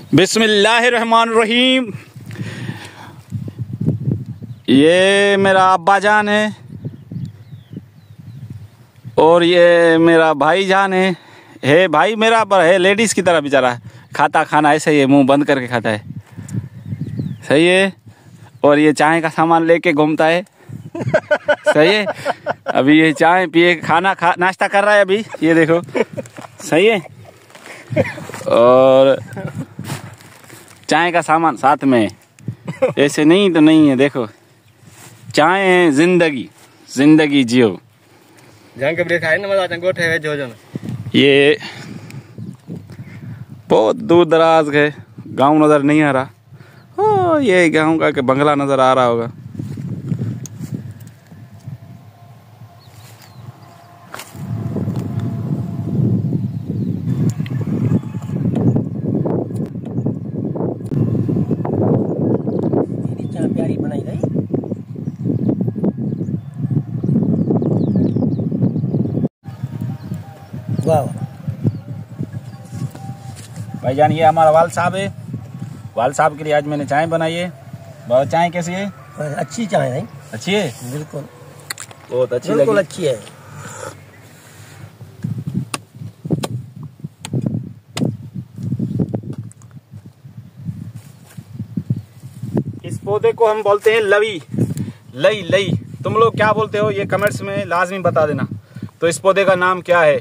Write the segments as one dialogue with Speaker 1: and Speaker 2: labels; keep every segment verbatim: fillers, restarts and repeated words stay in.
Speaker 1: बिस्मिल्लाहिर्रहमानिर्रहीम। ये मेरा अब्बा जान है और ये मेरा भाई जान है। है भाई मेरा पर है लेडीज़ की तरह बेचारा, खाता खाना ऐसे ही है, मुंह बंद करके खाता है। सही है। और ये चाय का सामान लेके घूमता है। सही है। अभी ये चाय पिए खाना खा नाश्ता कर रहा है अभी, ये देखो। सही है। और चाय का सामान साथ में, ऐसे नहीं तो नहीं है। देखो चाय है जिंदगी, जिंदगी जियो।
Speaker 2: जंग ब्रेक है ना, मजा गोठे है जो जन।
Speaker 1: ये बहुत दूर दराज है, गांव नजर नहीं आ रहा। ओ ये गांव का के बंगला नजर आ रहा होगा।
Speaker 2: प्यारी बनाई गई। वाह
Speaker 1: भाईजान, ये हमारा वाल साहब है। वाल साहब के लिए आज मैंने चाय बनाई है। बहुत चाय कैसी है?
Speaker 2: अच्छी चाय है।
Speaker 1: अच्छी है,
Speaker 2: बिल्कुल
Speaker 1: बहुत अच्छी लगी।
Speaker 2: बिल्कुल अच्छी है।
Speaker 1: इस पौधे को हम बोलते हैं लवी, लई लई। तुम लोग क्या बोलते हो ये कमेंट्स में लाजमी बता देना। तो इस पौधे का नाम क्या है?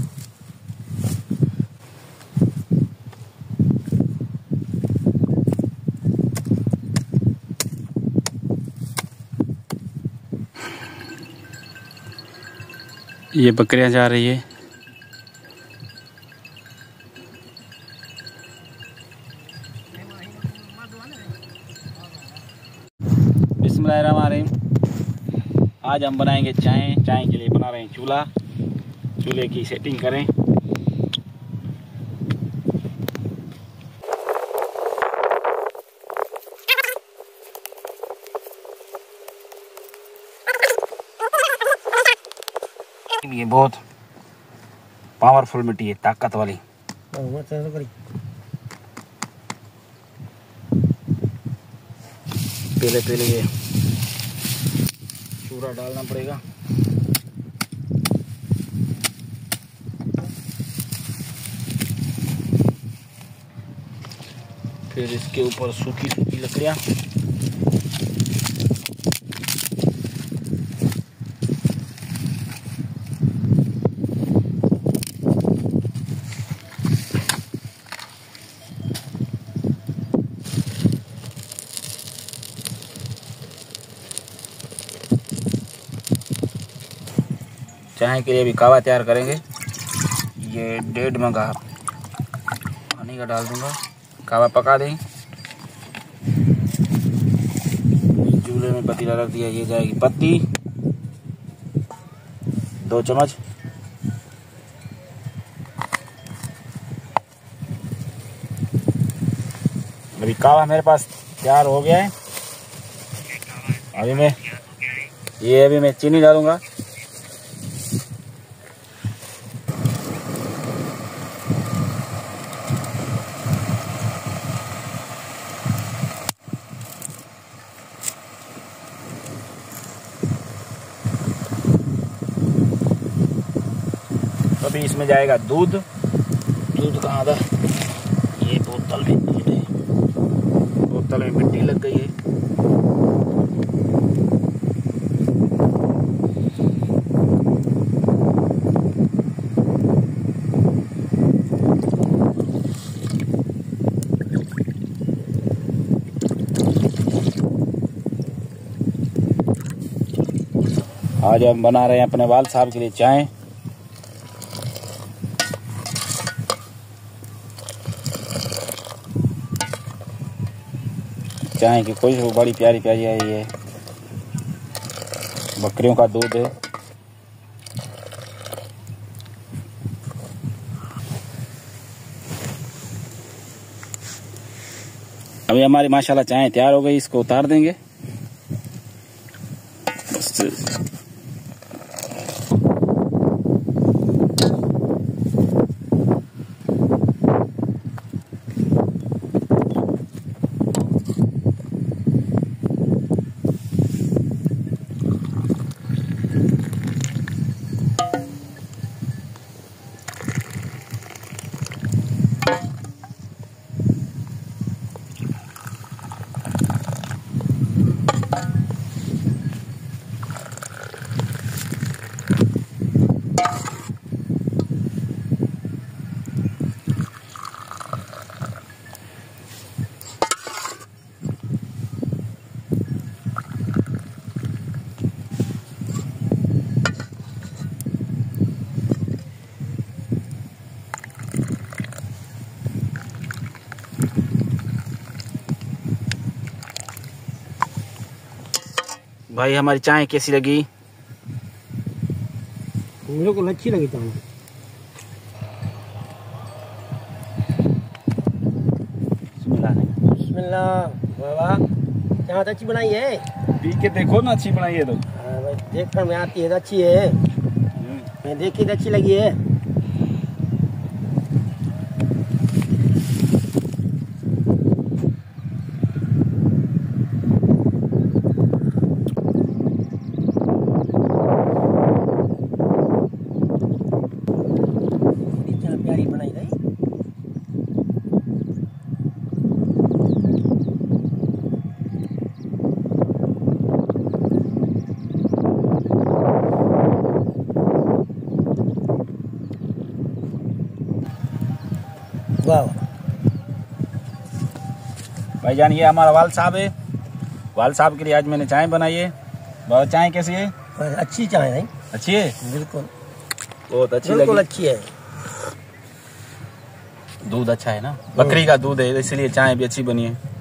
Speaker 1: ये बकरियां जा रही है। बिस्मिल्लाहिर्रहमानिर्रहीम। आज हम बनाएंगे चाय। चाय के लिए बना रहे हैं चूल्हा। चूल्हे की सेटिंग करें। ये बहुत पावरफुल मिट्टी है, ताकत वाली। पहले पहले ये चूरा डालना पड़ेगा। फिर इसके ऊपर सूखी सूखी लकड़ियाँ। चाय के लिए भी कावा तैयार करेंगे। ये डेढ़ मगा पानी का डाल दूंगा। कावा पका दें। चूल्हे में पतीला रख दिया। ये जाएगी पत्ती, दो चम्मच। अभी कावा मेरे पास तैयार हो गया है। अभी मैं ये अभी मैं चीनी डालूंगा। अभी इसमें जाएगा दूध। दूध का आधा, ये बोतल में दूध है। बोतल में मिट्टी लग गई है। आज हम बना रहे हैं अपने वाल साहब के लिए चाय। चाय की कोई बड़ी प्यारी प्यारी आई है। बकरियों का दूध है। अभी हमारी माशाल्लाह चाय तैयार हो गई। इसको उतार देंगे। भाई हमारी चाय कैसी लगी?
Speaker 2: मेरे को अच्छी लगी चाय। बिस्मिल्लाह। वाह, चाय तो अच्छी बनाई है।
Speaker 1: पी के देखो ना, अच्छी बनाई है तो।
Speaker 2: हाँ भाई, देख कर में आती है तो अच्छी है। मैं देखी तो अच्छी लगी है। प्यारी बनाई गई। वाह
Speaker 1: भाईजान, ये हमारा वाल साहब है। वाल साहब के लिए आज मैंने चाय बनाई है। बहुत चाय कैसी है?
Speaker 2: अच्छी चाय नहीं?
Speaker 1: अच्छी है,
Speaker 2: बिल्कुल
Speaker 1: बहुत अच्छी
Speaker 2: बिल्कुल
Speaker 1: लगी।
Speaker 2: अच्छी है।
Speaker 1: दूध अच्छा है ना, बकरी का दूध है, इसलिए चाय भी अच्छी बनी है।